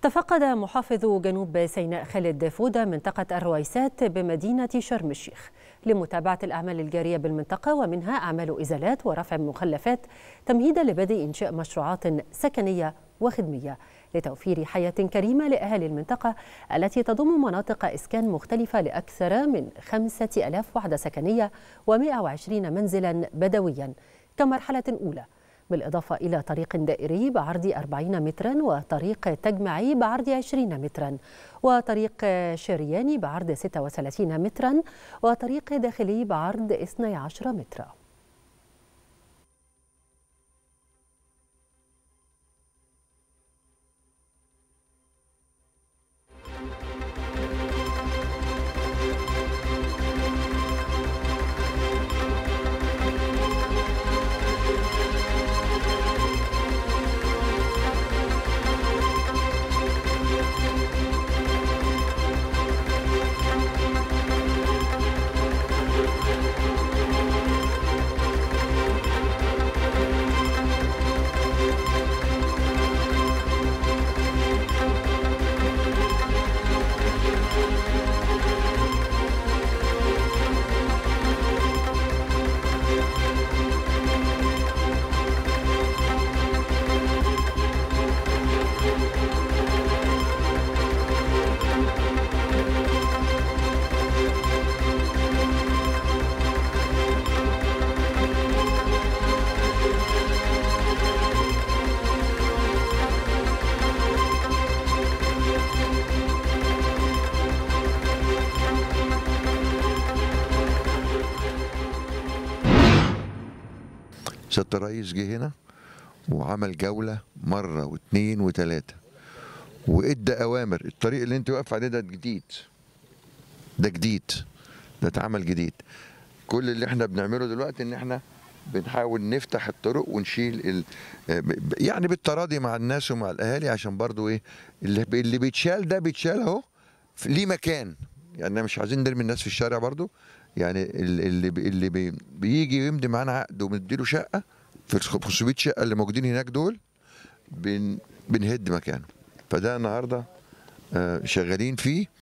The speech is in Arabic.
تفقد محافظ جنوب سيناء خالد فودة منطقة الرويسات بمدينة شرم الشيخ لمتابعة الأعمال الجارية بالمنطقة، ومنها أعمال إزالات ورفع مخلفات تمهيدا لبدء إنشاء مشروعات سكنية وخدمية لتوفير حياة كريمة لأهالي المنطقة التي تضم مناطق إسكان مختلفة لأكثر من 5000 وحدة سكنية و120 منزلا بدويا كمرحلة أولى، بالإضافة إلى طريق دائري بعرض 40 مترا وطريق تجمعي بعرض 20 مترا وطريق شرياني بعرض 36 مترا وطريق داخلي بعرض 12 مترا. سيادة الرئيس جه هنا وعمل جولة مرة واثنين وثلاثة وادى أوامر. الطريق اللي انت واقف عليه ده جديد، ده اتعمل جديد. كل اللي احنا بنعمله دلوقتي ان احنا بنحاول نفتح الطرق ونشيل يعني بالتراضي مع الناس ومع الأهالي، عشان برضو ايه اللي بيتشال ده بيتشال اهو ليه مكان. يعني مش عايزين نرمي الناس في الشارع برضو. يعني اللي بيجي يمضي معانا عقد ومديله شقه في ال 500 شقه اللي موجودين هناك دول بنهد مكانه. فده النهارده شغالين فيه.